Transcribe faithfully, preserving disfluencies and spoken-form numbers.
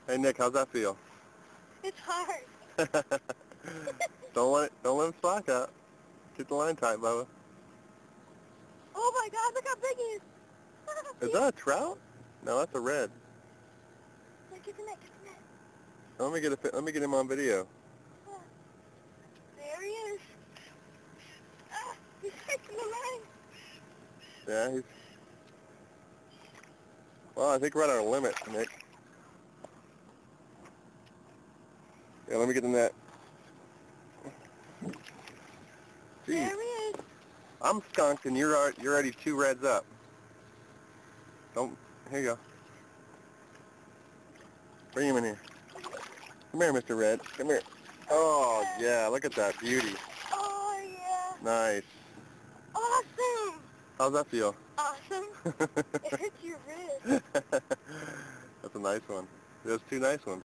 Hey Nick, how's that feel? It's hard. don't let it, don't let him slack out. Get the line tight, Bubba. Oh my God! Look how big he is. Is that a trout? No, that's a red. Look, get the net, get the net. Let me get a, let me get him on video. There he is. Ah, he's taking the line. Yeah, he's. Well, I think we're at our limit, Nick. Yeah, let me get the net. Jeez. There he is. I'm skunked and you're already, you're already two reds up. Don't, here you go. Bring him in here. Come here, Mister Red. Come here. Oh, yeah, look at that beauty. Oh, yeah. Nice. Awesome. How's that feel? Awesome. It hurts your wrist. That's a nice one. There's two nice ones.